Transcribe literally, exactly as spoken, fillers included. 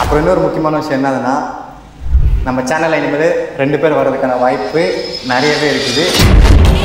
அப்புறம் இன்னொரு முக்கியமான விஷயம் என்னதுன்னா, நம்ம சேனலில் இனிமேல் ரெண்டு பேர் வர்றதுக்கான வாய்ப்பு நிறையவே இருக்குது.